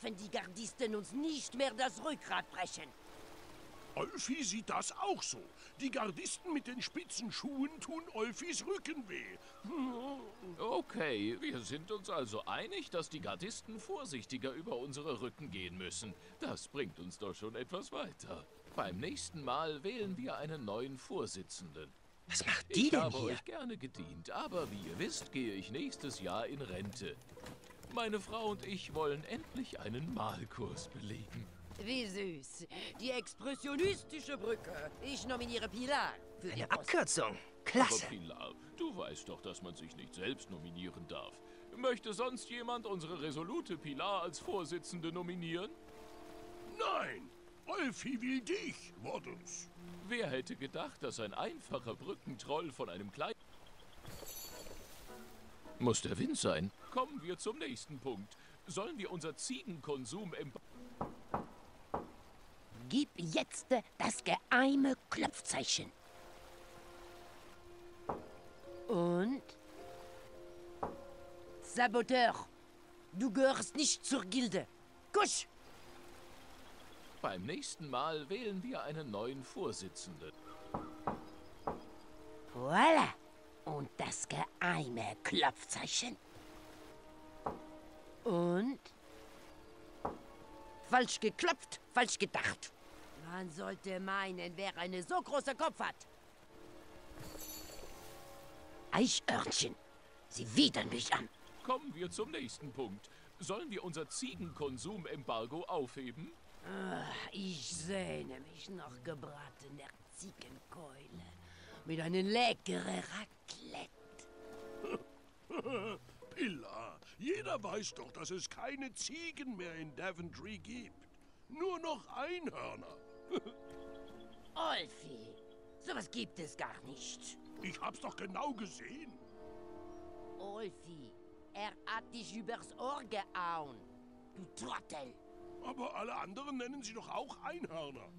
dürfen die Gardisten uns nicht mehr das Rückgrat brechen. Olfi sieht das auch so. Die Gardisten mit den spitzen Schuhen tun Olfis Rücken weh. Okay, wir sind uns also einig, dass die Gardisten vorsichtiger über unsere Rücken gehen müssen. Das bringt uns doch schon etwas weiter. Beim nächsten Mal wählen wir einen neuen Vorsitzenden. Was macht die Ich denn habe hier? euch gerne gedient, aber wie ihr wisst, gehe ich nächstes Jahr in Rente. Meine Frau und ich wollen endlich einen Malkurs belegen. Wie süß. Die expressionistische Brücke. Ich nominiere Pilar für die Eine Post. Abkürzung. Aber Klasse. Pilar, du weißt doch, dass man sich nicht selbst nominieren darf. Möchte sonst jemand unsere resolute Pilar als Vorsitzende nominieren? Nein, Olfi will dich, Waddles. Wer hätte gedacht, dass ein einfacher Brückentroll von einem kleinen... Muss der Wind sein? Kommen wir zum nächsten Punkt. Sollen wir unser Ziegenkonsum im... Gib jetzt das geheime Klopfzeichen. Und? Saboteur, du gehörst nicht zur Gilde. Kusch! Beim nächsten Mal wählen wir einen neuen Vorsitzenden. Voilà. Und das geheime Klopfzeichen. Und? Falsch geklopft, falsch gedacht. Man sollte meinen, wer einen so großen Kopf hat. Eichhörnchen, sie widern mich an. Kommen wir zum nächsten Punkt. Sollen wir unser Ziegenkonsum-Embargo aufheben? Ich sehne mich nach gebratener Ziegenkeule mit einem leckeren Raclette. Pilar, jeder weiß doch, dass es keine Ziegen mehr in Daventry gibt. Nur noch Einhörner. Olfi, sowas gibt es gar nicht. Ich hab's doch genau gesehen. Olfi, er hat dich übers Ohr gehauen. Du Trottel. Aber alle anderen nennen sie doch auch Einhörner.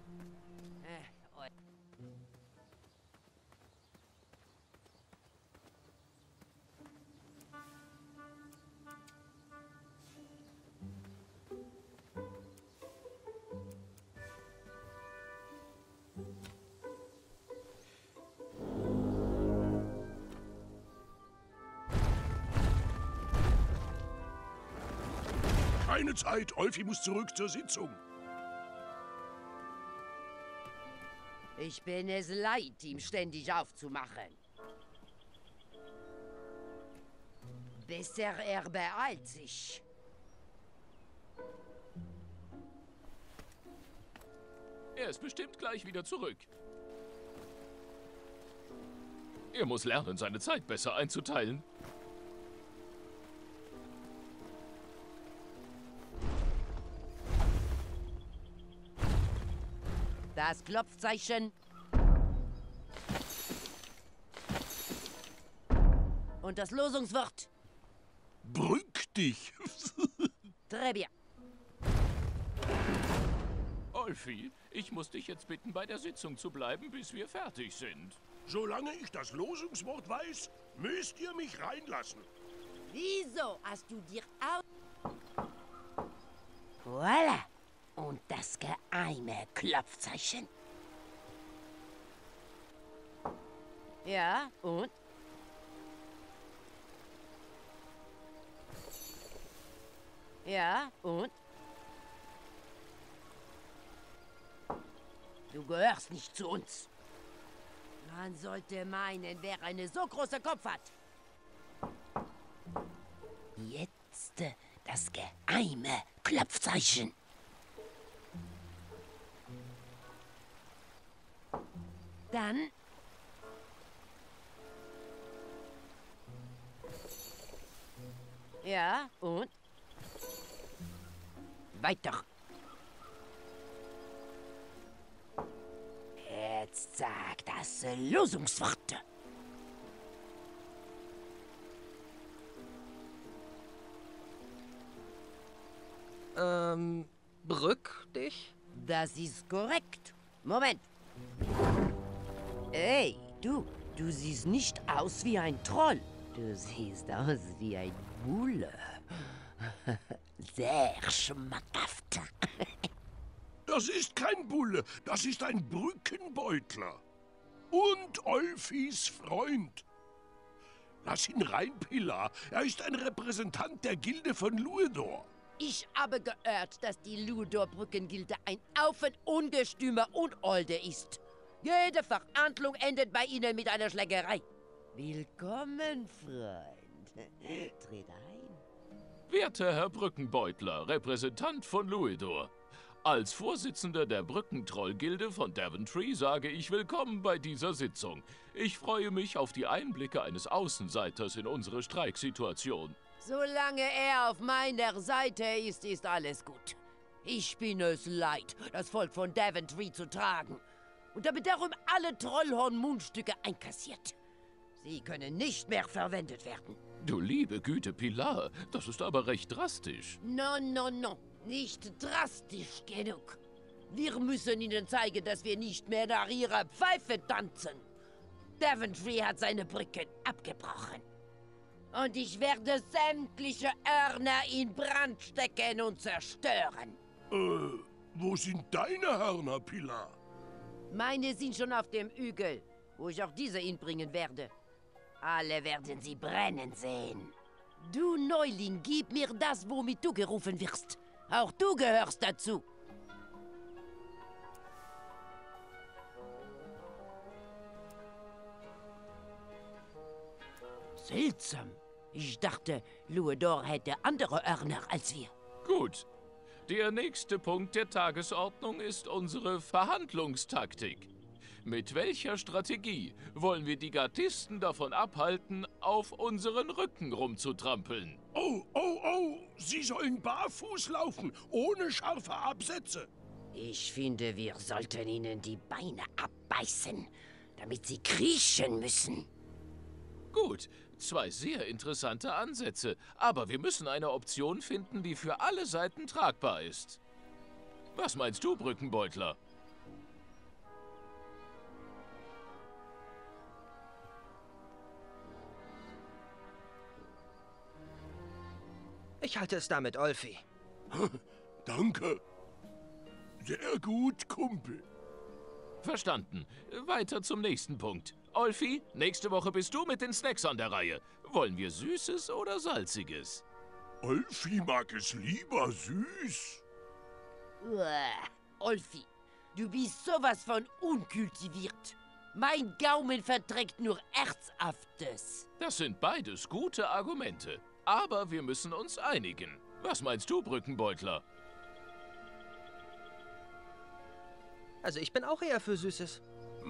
Keine Zeit, Olfi muss zurück zur Sitzung. Ich bin es leid, ihm ständig aufzumachen. Besser er beeilt sich. Er ist bestimmt gleich wieder zurück. Er muss lernen, seine Zeit besser einzuteilen. Das Klopfzeichen. Und das Losungswort. Brück dich. Très bien. Olfi, ich muss dich jetzt bitten, bei der Sitzung zu bleiben, bis wir fertig sind. Solange ich das Losungswort weiß, müsst ihr mich reinlassen. Wieso hast du dir auch... Voilà. Und das geheime Klopfzeichen. Ja, und? Ja, und? Du gehörst nicht zu uns. Man sollte meinen, wer einen so großen Kopf hat. Jetzt das geheime Klopfzeichen. Dann... Ja, und? Weiter. Jetzt sag das Losungswort. Brück dich? Das ist korrekt. Moment. Hey, du siehst nicht aus wie ein Troll. Du siehst aus wie ein Bulle. Sehr schmackhaft. Das ist kein Bulle, das ist ein Brückenbeutler. Und Olfis Freund. Lass ihn rein, Pilar. Er ist ein Repräsentant der Gilde von Luedor. Ich habe gehört, dass die Ludor-Brückengilde ein Haufen Ungestümer und Olde ist. Jede Verhandlung endet bei ihnen mit einer Schlägerei. Willkommen, Freund. Tritt ein. Werter Herr Brückenbeutler, Repräsentant von Luedor. Als Vorsitzender der Brückentrollgilde von Daventry sage ich willkommen bei dieser Sitzung. Ich freue mich auf die Einblicke eines Außenseiters in unsere Streiksituation. Solange er auf meiner Seite ist, ist alles gut. Ich bin es leid, das Volk von Daventry zu tragen. Und damit darum alle Trollhorn-Mundstücke einkassiert. Sie können nicht mehr verwendet werden. Du liebe Güte, Pilar, das ist aber recht drastisch. No, no, no. Nicht drastisch genug. Wir müssen ihnen zeigen, dass wir nicht mehr nach ihrer Pfeife tanzen. Daventry hat seine Brücken abgebrochen. Und ich werde sämtliche Hörner in Brand stecken und zerstören. Wo sind deine Hörner, Pilar? Meine sind schon auf dem Hügel, wo ich auch diese hinbringen werde. Alle werden sie brennen sehen. Du Neuling, gib mir das, womit du gerufen wirst. Auch du gehörst dazu. Seltsam. Ich dachte, Luedor hätte andere Hörner als wir. Gut. Der nächste Punkt der Tagesordnung ist unsere Verhandlungstaktik. Mit welcher Strategie wollen wir die Gardisten davon abhalten, auf unseren Rücken rumzutrampeln? Oh, Sie sollen barfuß laufen, ohne scharfe Absätze. Ich finde, wir sollten ihnen die Beine abbeißen, damit sie kriechen müssen. Gut, zwei sehr interessante Ansätze, aber wir müssen eine Option finden, die für alle Seiten tragbar ist. Was meinst du, Brückenbeutler? Ich halte es da mit Olfi. Danke. Sehr gut, Kumpel. Verstanden. Weiter zum nächsten Punkt. Olfi, nächste Woche bist du mit den Snacks an der Reihe. Wollen wir Süßes oder Salziges? Olfi mag es lieber süß. Uah, Olfi, du bist sowas von unkultiviert. Mein Gaumen verträgt nur Herzhaftes. Das sind beides gute Argumente. Aber wir müssen uns einigen. Was meinst du, Brückenbeutler? Also ich bin auch eher für Süßes.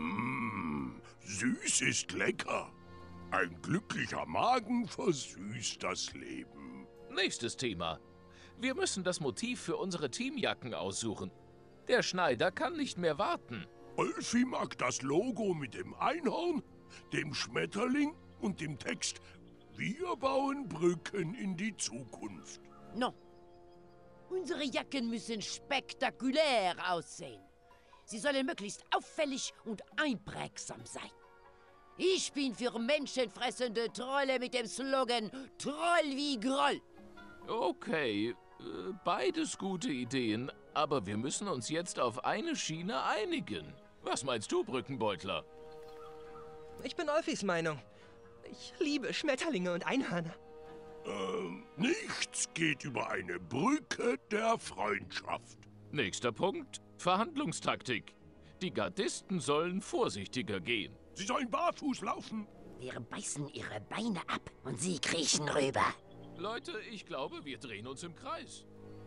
Süß ist lecker. Ein glücklicher Magen versüßt das Leben. Nächstes Thema. Wir müssen das Motiv für unsere Teamjacken aussuchen. Der Schneider kann nicht mehr warten. Olfi mag das Logo mit dem Einhorn, dem Schmetterling und dem Text „Wir bauen Brücken in die Zukunft“. No. Unsere Jacken müssen spektakulär aussehen. Sie sollen möglichst auffällig und einprägsam sein. Ich bin für menschenfressende Trolle mit dem Slogan Troll wie Groll. Okay, beides gute Ideen, aber wir müssen uns jetzt auf eine Schiene einigen. Was meinst du, Brückenbeutler? Ich bin Olfis Meinung. Ich liebe Schmetterlinge und Einhörner. Nichts geht über eine Brücke der Freundschaft. Nächster Punkt, Verhandlungstaktik. Die Gardisten sollen vorsichtiger gehen. Sie sollen barfuß laufen. Wir beißen ihre Beine ab und sie kriechen rüber. Leute, ich glaube, wir drehen uns im Kreis.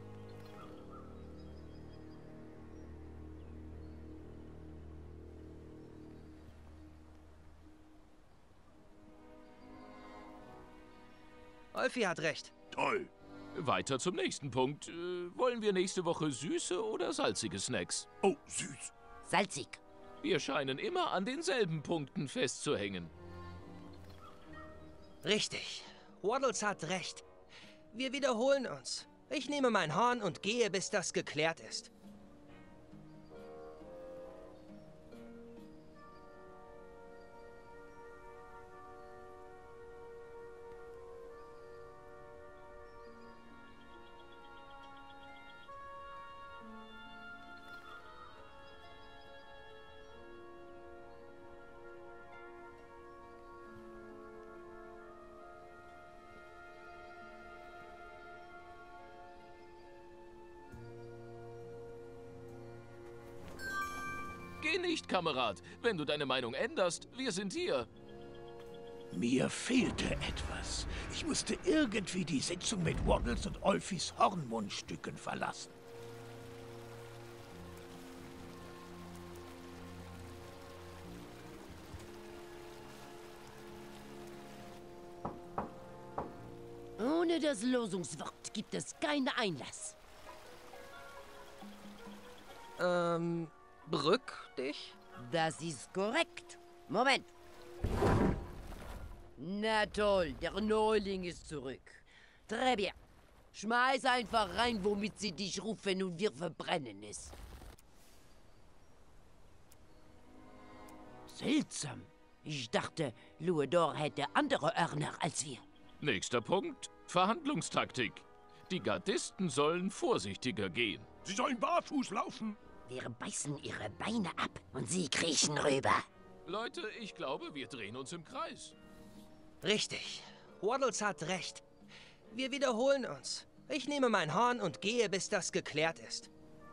Olfi hat recht. Toll. Weiter zum nächsten Punkt. Wollen wir nächste Woche süße oder salzige Snacks? Oh, süß. Salzig. Wir scheinen immer an denselben Punkten festzuhängen. Richtig. Waddles hat recht. Wir wiederholen uns. Ich nehme mein Horn und gehe, bis das geklärt ist. Geh nicht, Kamerad. Wenn du deine Meinung änderst, wir sind hier. Mir fehlte etwas. Ich musste irgendwie die Sitzung mit Waddles und Olfis Hornmundstücken verlassen. Ohne das Losungswort gibt es keinen Einlass. Brück dich? Das ist korrekt. Moment. Na toll, der Neuling ist zurück. Très bien. Schmeiß einfach rein, womit sie dich rufen und wir verbrennen es. Seltsam. Ich dachte, Luador hätte andere Örner als wir. Nächster Punkt. Verhandlungstaktik. Die Gardisten sollen vorsichtiger gehen. Sie sollen barfuß laufen. Wir beißen ihre Beine ab und sie kriechen rüber. Leute, ich glaube, wir drehen uns im Kreis. Richtig. Waddles hat recht. Wir wiederholen uns. Ich nehme mein Horn und gehe, bis das geklärt ist.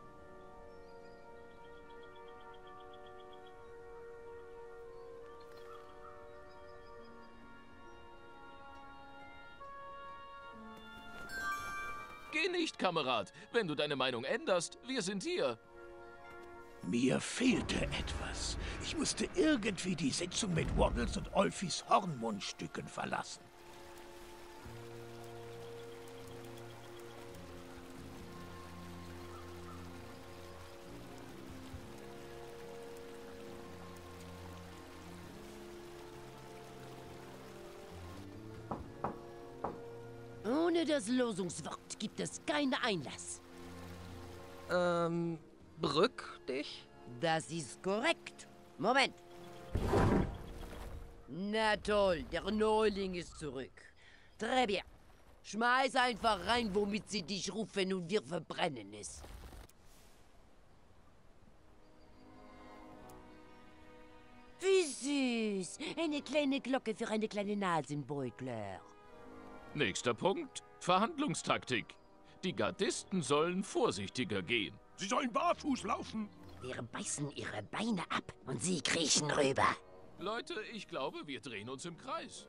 Geh nicht, Kamerad. Wenn du deine Meinung änderst, wir sind hier. Mir fehlte etwas. Ich musste irgendwie die Sitzung mit Waddles und Olfis Hornmundstücken verlassen. Ohne das Losungswort gibt es keinen Einlass. Brück dich? Das ist korrekt. Moment. Na toll, der Neuling ist zurück. Très bien. Schmeiß einfach rein, womit sie dich rufen und wir verbrennen es. Wie süß. Eine kleine Glocke für eine kleine Nasenbeutler. Nächster Punkt. Verhandlungstaktik. Die Gardisten sollen vorsichtiger gehen. Sie sollen barfuß laufen. Wir beißen ihre Beine ab und sie kriechen rüber. Leute, ich glaube, wir drehen uns im Kreis.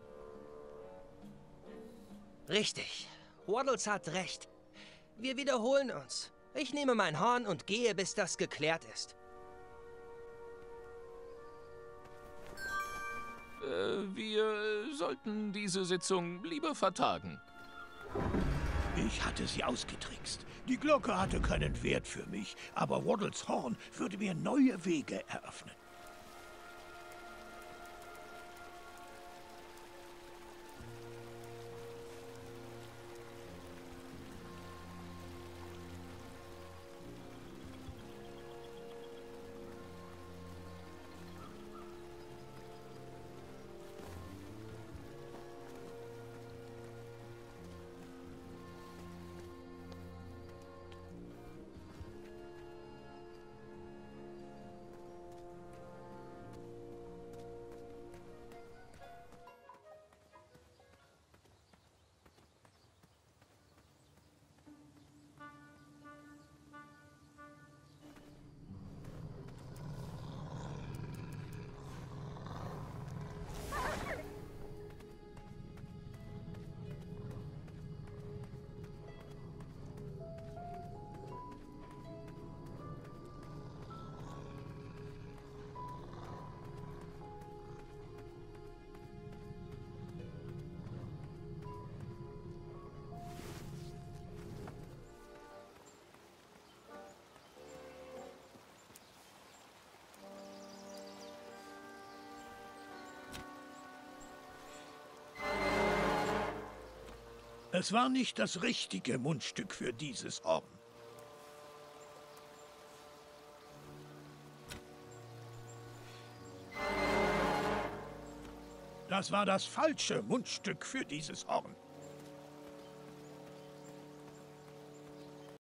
Richtig. Waddles hat recht. Wir wiederholen uns. Ich nehme mein Horn und gehe, bis das geklärt ist. Wir sollten diese Sitzung lieber vertagen. Ich hatte sie ausgetrickst. Die Glocke hatte keinen Wert für mich, aber Waddles Horn würde mir neue Wege eröffnen. Es war nicht das richtige Mundstück für dieses Horn. Das war das falsche Mundstück für dieses Horn.